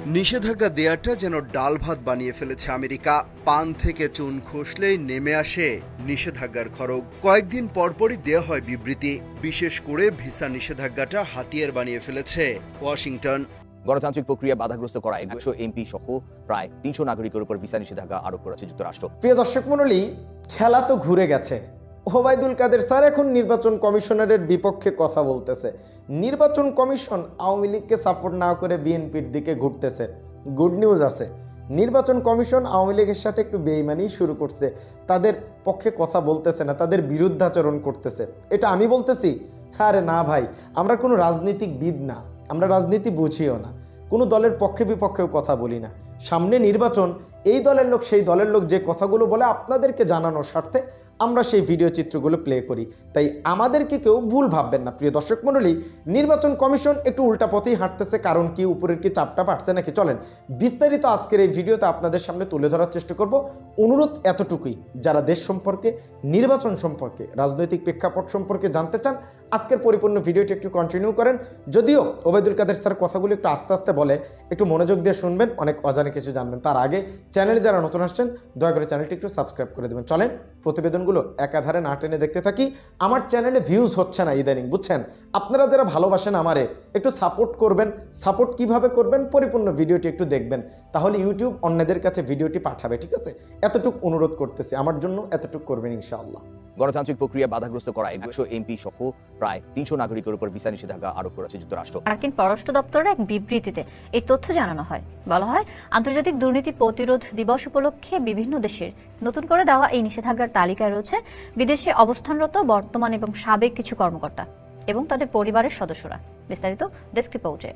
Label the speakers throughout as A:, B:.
A: নিষেধাজ্ঞা দেয়াটা যেন ডাল ভাত বানিয়ে ফেলেছে আমেরিকা। পান থেকে চুন খসলেই নেমে আসে নিষেধাজ্ঞার খড়গ। কয়েকদিন পরপরই দেয়া হয় বিবৃতি। বিশেষ করে ভিসা নিষেধাজ্ঞাটা হাতিয়ার বানিয়ে ফেলেছে ওয়াশিংটন।
B: গণতান্ত্রিক প্রক্রিয়া বাধাগ্রস্ত করায় 100 এমপি সহ প্রায় 300 নাগরিকের উপর ভিসা নিষেধাজ্ঞা আরোপ করেছে যুক্তরাষ্ট্র।
C: প্রিয় দর্শক মণ্ডলী, খেলা তো ঘুরে গেছে। ওবায়দুল কাদের স্যার এখন নির্বাচন কমিশনারের বিপক্ষে কথা বলতেছে। নির্বাচন কমিশন আওয়ামী লীগকে সাপোর্ট না করে বিএনপির দিকে ঘুরতেছে। গুড নিউজ আছে, নির্বাচন কমিশন আওয়ামী লীগের সাথে একটু বেইমানি শুরু করছে, তাদের পক্ষে কথা বলতেছে না, তাদের বিরুদ্ধাচরণ করতেছে। এটা আমি বলতেছি? আরে না ভাই, আমরা কোনো রাজনীতিকবিদ না, আমরা রাজনীতি বুঝিও না, কোনো দলের পক্ষে বিপক্ষেও কথা বলি না। সামনে নির্বাচন, এই দলের লোক সেই দলের লোক যে কথাগুলো বলে আপনাদেরকে জানানোর স্বার্থে আমরা সেই ভিডিও চিত্রগুলো প্লে করি। তাই আমাদেরকে কেউ ভুল ভাববেন না। প্রিয় দর্শক মণ্ডলী, নির্বাচন কমিশন একটু উল্টা পথেই হাঁটতেছে। কারণ কি, উপরের কি চাপটা পাঠছে নাকি? চলেন বিস্তারিত আজকের এই ভিডিওতে আপনাদের সামনে তুলে ধরার চেষ্টা করব। অনুরোধ এতটুকুই, যারা দেশ সম্পর্কে, নির্বাচন সম্পর্কে, রাজনৈতিক প্রেক্ষাপট সম্পর্কে জানতে চান, আজকের পরিপূর্ণ ভিডিওটি একটু কন্টিনিউ করেন। যদিও ওবায়দুল কাদের স্যার কথাগুলো একটু আস্তে আস্তে বলে, একটু মনোযোগ দিয়ে শুনবেন, অনেক অজানা কিছু জানবেন। তার আগে চ্যানেলে যারা নতুন আসছেন, দয়া করে চ্যানেলটি একটু সাবস্ক্রাইব করে দেবেন। চলেন প্রতিবেদনগুলো একাধারে না টেনে দেখতে থাকি। আমার চ্যানেলে ভিউজ হচ্ছে না ইদানিং, বুঝছেন? আপনারা যারা ভালোবাসেন আমারে, একটু সাপোর্ট করবেন। সাপোর্ট কিভাবে করবেন? পরিপূর্ণ ভিডিওটি একটু দেখবেন, তাহলে ইউটিউব অন্যদের কাছে ভিডিওটি পাঠাবে। ঠিক আছে? এতটুকু অনুরোধ করতেছি, আমার জন্য এতটুকু করবেন ইনশাআল্লাহ।
B: গণতান্ত্রিক প্রক্রিয়া বাধাগ্রস্ত করায় 100 এমপি সহ প্রায় 300 নাগরিকের উপর ভিসা নিষেধাজ্ঞা আরোপ করেছে যুক্তরাষ্ট্র।
D: মার্কিন পররাষ্ট্র দপ্তরের এক বিবৃতিতে এই তথ্য জানানো হয়। বলা হয়, আন্তর্জাতিক দুর্নীতি প্রতিরোধ দিবস উপলক্ষে বিভিন্ন দেশের নতুন করে দেওয়া এই নিষেধাজ্ঞার তালিকায় রয়েছে বিদেশে অবস্থানরত বর্তমান এবং সাবেক কিছু কর্মকর্তা এবং তাদের পরিবারের সদস্যরা। বিস্তারিত ডেস্ক রিপোর্টে।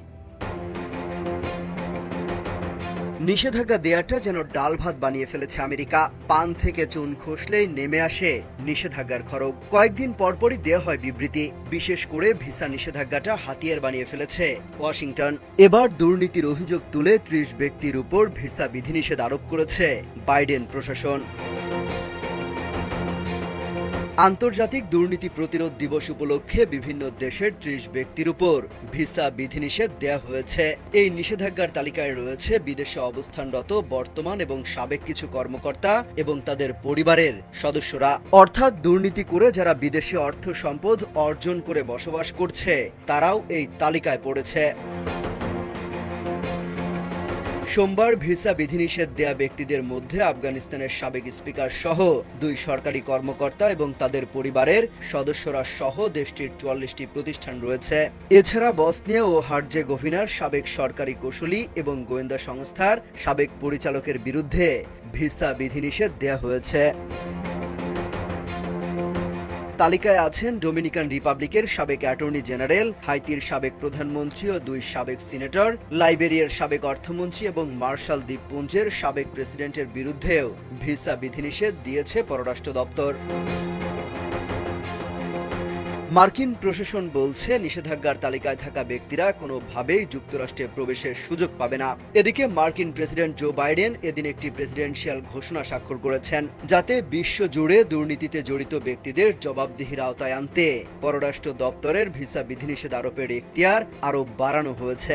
A: নিষেধাজ্ঞা দেয়াটা যেন ডাল ভাত বানিয়ে ফেলেছে আমেরিকা। পান থেকে চুন খসলেই নেমে আসে নিষেধাজ্ঞার খড়গ। কয়েকদিন পরপরই দেয়া হয় বিবৃতি। বিশেষ করে ভিসা নিষেধাজ্ঞাটা হাতিয়ার বানিয়ে ফেলেছে ওয়াশিংটন। এবার দুর্নীতির অভিযোগ তুলে 30 ব্যক্তির উপর ভিসা বিধিনিষেধ আরোপ করেছে বাইডেন প্রশাসন। আন্তর্জাতিক দুর্নীতি প্রতিরোধ দিবস উপলক্ষে বিভিন্ন দেশের 30 ব্যক্তির উপর ভিসা বিধিনিষেধ দেয়া হয়েছে। এই নিষেধাজ্ঞার তালিকায় রয়েছে বিদেশে অবস্থানরত বর্তমান এবং সাবেক কিছু কর্মকর্তা এবং তাদের পরিবারের সদস্যরা। অর্থাৎ দুর্নীতি করে যারা বিদেশে অর্থ সম্পদ অর্জন করে বসবাস করছে, তারাও এই তালিকায় পড়েছে। সোমবার ভিসা বিধিনিষেধ দেয়া ব্যক্তিদের মধ্যে আফগানিস্তানের সাবেক স্পিকার সহ 2 সরকারি কর্মকর্তা এবং তাদের পরিবারের সদস্যরা সহ দেশটির 44টি প্রতিষ্ঠান রয়েছে। এছাড়া বসনিয়া ও হার্জেগোভিনার সাবেক সরকারি কৌশলী এবং গোয়েন্দা সংস্থার সাবেক পরিচালকের বিরুদ্ধে ভিসা বিধিনিষেধ দেয়া হয়েছে। তালিকায় আছেন ডোমিনিকান রিপাবলিকের সাবেক অ্যাটর্নি জেনারেল, হাইতির সাবেক প্রধানমন্ত্রী ও 2 সাবেক সিনেটর, লাইবেরিয়ার সাবেক অর্থমন্ত্রী এবং মার্শাল দ্বীপপুঞ্জের সাবেক প্রেসিডেন্টের বিরুদ্ধেও ভিসা বিধিনিষেধ দিয়েছে পররাষ্ট্র দপ্তর। মার্কিন প্রশাসন বলছে, নিষেধাজ্ঞার তালিকায় থাকা ব্যক্তিরা কোনোভাবেই যুক্তরাষ্ট্রে প্রবেশের সুযোগ পাবে না। এদিকে মার্কিন প্রেসিডেন্ট জো বাইডেন এদিন একটি প্রেসিডেন্সিয়াল ঘোষণা স্বাক্ষর করেছেন, যাতে বিশ্বজুড়ে দুর্নীতিতে জড়িত ব্যক্তিদের জবাবদিহির আওতায় আনতে পররাষ্ট্র দপ্তরের ভিসা বিধিনিষেধ আরোপের এখতিয়ার আরও বাড়ানো হয়েছে।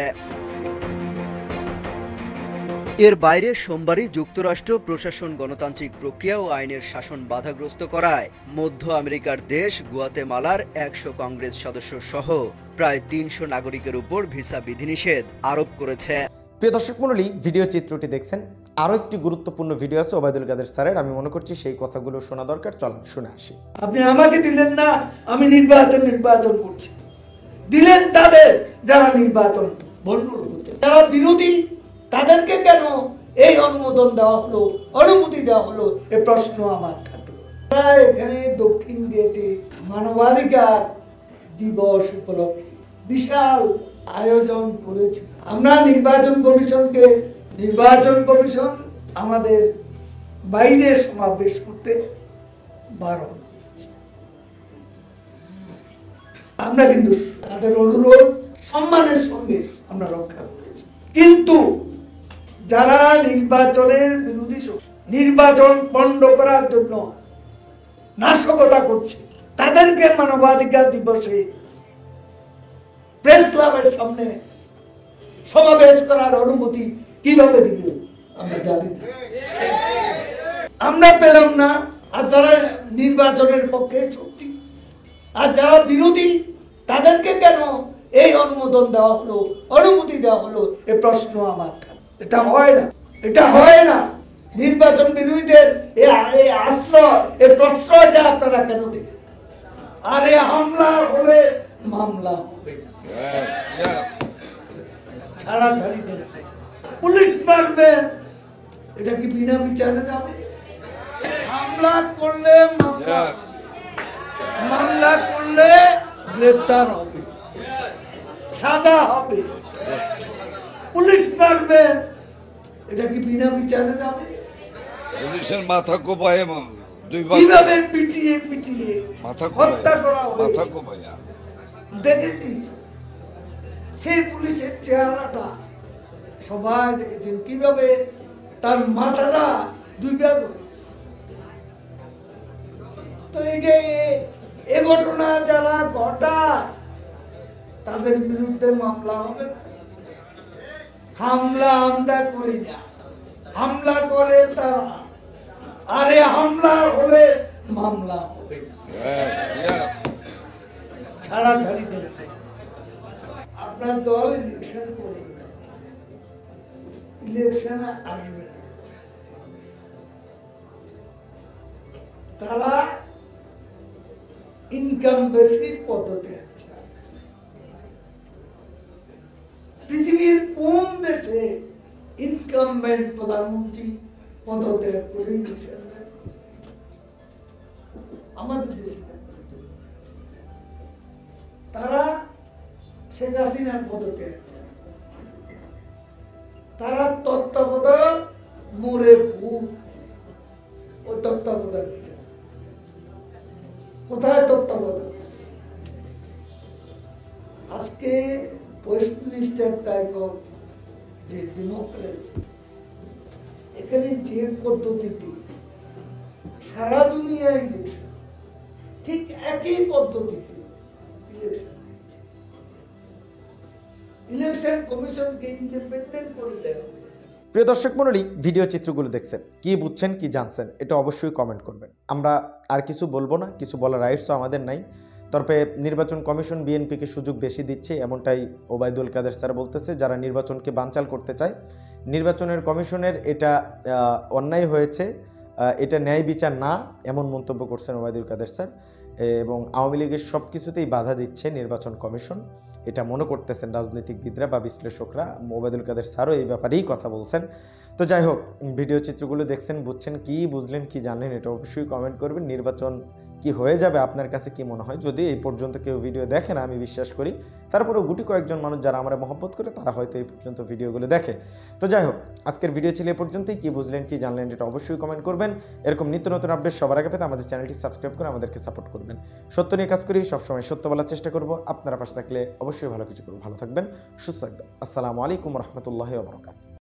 A: এর বাইরে সোমবারই যুক্তরাষ্ট্র প্রশাসন গণতান্ত্রিক প্রক্রিয়া ও আইনের শাসন বাধাগ্রস্ত করায় মধ্য আমেরিকার দেশ গুয়াতেমালার 100 কংগ্রেস সদস্য সহ প্রায় 300 নাগরিকের উপর ভিসা বিধিনিষেধ আরোপ করেছে।
C: প্রিয় দর্শক মণ্ডলী, ভিডিও চিত্রটি দেখছেন। আরো একটি গুরুত্বপূর্ণ ভিডিও আছে ওবায়দুল কাদের স্যারের, আমি মনে করছি সেই কথাগুলো শোনা দরকার। চলেন শুনে আসি।
E: আপনি আমাকে দিলেন না, আমি নির্বাচন করছি। দিলেন তাদের যারা নির্বাচন বন্ধ করতে, যারা বিরোধী, তাদেরকে কেন এই অনুমোদন দেওয়া হলো, অনুমতি দেওয়া হলো, এ প্রশ্ন আমার থাকলো। এখানে দক্ষিণ গেটে মানবাধিকার দিবস উপলক্ষে বিশাল আয়োজন করেছি আমরা। নির্বাচন কমিশন আমাদের বাইরে সমাবেশ করতে বারণ করেছে। আমরা কিন্তু তাদের অনুরোধ সম্মানের সঙ্গে আমরা রক্ষা করেছি। কিন্তু যারা নির্বাচনের বিরোধী, নির্বাচন পণ্ড করার জন্য নাশকতা করছে, তাদেরকে মানবাধিকার দিবসে প্রেস ক্লাবের সামনে সমাবেশ করার অনুমতি কিভাবে দিবে আমরা জানি না, আমরা পেলাম না। আর যারা নির্বাচনের পক্ষে শক্তি আর যারা বিরোধী তাদেরকে কেন এই অনুমোদন দেওয়া হলো, অনুমতি দেওয়া হলো, এ প্রশ্ন আমার। এটা হয় না, এটা হয় না। নির্বাচন বিরোধীদের এই আশ্রয়, এই প্রশ্রয়টা আপনারা কেন দেবেন? আর এই হামলা হলে মামলা হবে, ছাড়াছাড়ি দেবে, পুলিশ মারবেন, এটা কি বিনা বিচারে যাবে? হামলা করলে মামলা, মামলা করলে গ্রেপ্তার হবে, সাজা হবে। পুলিশ মারবেন, এটা কি বিনা বিচারে যাবে?
F: পুলিশের মাথা কোপায়
E: কিভাবে পিটিয়ে পিটিয়ে
F: মাথা
E: হত্যা করা
F: মাথা
E: হয়েছে
F: কোপায়া
E: দেখেছিস? সেই পুলিশের চেহারাটা সবাই দেখেছেন, কিভাবে তার মাথাটা দুই ভাগ হয়ে। তো এই ঘটনা যারা ঘটায় তাদের বিরুদ্ধে মামলা হবে না। হামলা আমরা করি না, হামলা করে তারা। আরে হামলা হলে মামলা হবে, ছাড়াছাড়ি দেবে। আপনার দল ইলেকশন করবে, ইলেকশনে আসবে, তারা ইনকাম বেসির পদ্ধতি আছে। পৃথিবীর কোন দেশে ইনকামবেন্ট প্রধানমন্ত্রী পদত্যাগ করে ইলেকশন দেয়? আমাদের দেশে তারা শেখ হাসিনার পদত্যাগ, তারা তত্ত্বাবধায়ক মোরে ভূত, ওই তত্ত্বাবধায়ক কোথায় তত্ত্বাবধায়ক? আজকে ওয়েস্টমিনিস্টার টাইপ অফ যে ডেমোক্রেসি, এখানে যে পদ্ধতিতে সারা দুনিয়া ইলেকশন, ঠিক একই পদ্ধতিতে ইলেকশন হচ্ছে। ইলেকশন কমিশনকে ইন্ডিপেন্ডেন্ট করে দেওয়া হয়েছে।
C: প্রিয় দর্শক মণ্ডলী, ভিডিও চিত্রগুলো দেখছেন, কি বুঝছেন, কি জানছেন, এটা অবশ্যই কমেন্ট করবেন। আমরা আর কিছু বলবো না, কিছু বলার রাইটসও আমাদের নাই। তবে নির্বাচন কমিশন বিএনপিকে সুযোগ বেশি দিচ্ছে, এমনটাই ওবায়দুল কাদের স্যার বলতেছে। যারা নির্বাচনকে বানচাল করতে চায়, নির্বাচনের কমিশনের এটা অন্যায় হয়েছে, এটা ন্যায় বিচার না, এমন মন্তব্য করছেন ওবায়দুল কাদের স্যার। এবং আওয়ামী লীগের সব কিছুতেই বাধা দিচ্ছে নির্বাচন কমিশন, এটা মনে করতেছেন রাজনীতিবিদরা বা বিশ্লেষকরা। ওবায়দুল কাদের স্যারও এই ব্যাপারেই কথা বলছেন। তো যাই হোক, ভিডিও চিত্রগুলো দেখছেন, বুঝছেন, কি বুঝলেন, কি জানলেন, এটা অবশ্যই কমেন্ট করবেন। নির্বাচন কি হয়ে যাবে আপনার কাছে কি মনে হয়? যদি এই পর্যন্ত কেউ ভিডিও দেখে না, আমি বিশ্বাস করি তারপরেও গুটি কয়েকজন মানুষ যারা আমরা মহব্বত করে তারা হয়তো এই পর্যন্ত ভিডিওগুলো দেখে। তো যাই হোক, আজকের ভিডিও ছিল এই পর্যন্তই। কি বুঝলেন, কি জানলেন, এটা অবশ্যই কমেন্ট করবেন। এরকম নিত্য নতুন আপডেট সবার আগে পেতে আমাদের চ্যানেলটি সাবস্ক্রাইব করে আমাদেরকে সাপোর্ট করবেন। সত্য নিয়ে কাজ করি, সবসময় সত্য বলার চেষ্টা করব। আপনারা পাশে থাকলে অবশ্যই ভালো কিছু করবো। ভালো থাকবেন, সুস্থ থাকবেন। আসসালামু আলাইকুম রহমতুল্লাহি ওয়া বারাকাতুহু।